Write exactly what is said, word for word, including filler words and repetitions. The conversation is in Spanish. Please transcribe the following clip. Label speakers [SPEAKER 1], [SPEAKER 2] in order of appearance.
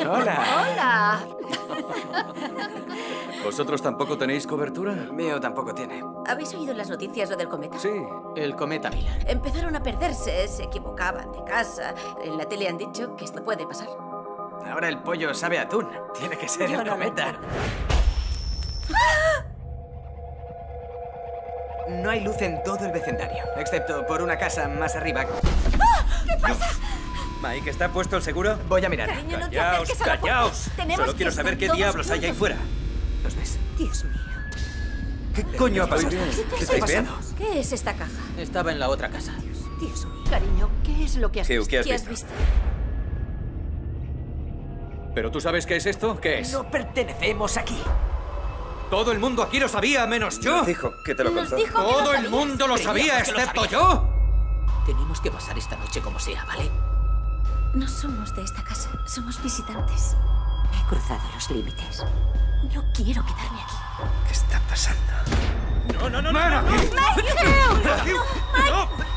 [SPEAKER 1] Hola.
[SPEAKER 2] Hola.
[SPEAKER 1] ¿Vosotros tampoco tenéis cobertura?
[SPEAKER 3] El mío tampoco tiene.
[SPEAKER 2] ¿Habéis oído las noticias lo del cometa?
[SPEAKER 1] Sí.
[SPEAKER 4] El cometa Miller.
[SPEAKER 2] Empezaron a perderse, se equivocaban de casa. En la tele han dicho que esto puede pasar.
[SPEAKER 3] Ahora el pollo sabe a atún. Tiene que ser
[SPEAKER 2] Yo
[SPEAKER 3] el
[SPEAKER 2] no lo
[SPEAKER 3] cometa.
[SPEAKER 2] entiendo.
[SPEAKER 3] No hay luz en todo el vecindario, excepto por una casa más arriba.
[SPEAKER 2] ¿Qué pasa?
[SPEAKER 5] Mike, ¿está puesto el seguro?
[SPEAKER 3] Voy a mirar.
[SPEAKER 2] Cariño, no te
[SPEAKER 5] Callaos,
[SPEAKER 2] acerques a la puerta.
[SPEAKER 5] callaos.
[SPEAKER 2] Tenemos
[SPEAKER 5] Solo
[SPEAKER 2] que
[SPEAKER 5] quiero saber
[SPEAKER 2] estar
[SPEAKER 5] qué
[SPEAKER 2] todos
[SPEAKER 5] diablos hay ahí
[SPEAKER 2] juntos.
[SPEAKER 5] fuera.
[SPEAKER 3] ¿Los ves?
[SPEAKER 2] Dios mío.
[SPEAKER 5] ¿Qué coño ha pasado?
[SPEAKER 1] bien.
[SPEAKER 2] ¿Qué
[SPEAKER 5] ¿Estáis
[SPEAKER 2] pasa?
[SPEAKER 5] bien?
[SPEAKER 2] ¿Qué es esta caja?
[SPEAKER 4] Estaba en la otra casa.
[SPEAKER 2] Dios mío. Cariño, ¿qué es lo que has
[SPEAKER 5] ¿Qué-
[SPEAKER 2] visto?
[SPEAKER 5] qué has visto?
[SPEAKER 1] ¿Pero tú sabes qué es esto? ¿Qué es?
[SPEAKER 3] No pertenecemos aquí.
[SPEAKER 5] Todo el mundo aquí lo sabía, menos yo.
[SPEAKER 6] Dijo que te lo
[SPEAKER 2] Nos
[SPEAKER 6] contó.
[SPEAKER 2] dijo que
[SPEAKER 5] Todo
[SPEAKER 2] lo
[SPEAKER 5] el
[SPEAKER 2] sabías.
[SPEAKER 5] mundo lo sabía,
[SPEAKER 4] Creíamos que lo
[SPEAKER 5] excepto
[SPEAKER 4] sabía.
[SPEAKER 5] yo.
[SPEAKER 4] Tenemos que pasar esta noche como sea, ¿vale?
[SPEAKER 2] No somos de esta casa, somos visitantes. He cruzado los límites. No quiero quedarme aquí.
[SPEAKER 6] ¿Qué está pasando?
[SPEAKER 5] No, no, no, no, no.
[SPEAKER 2] ¡Michael!
[SPEAKER 5] ¡No!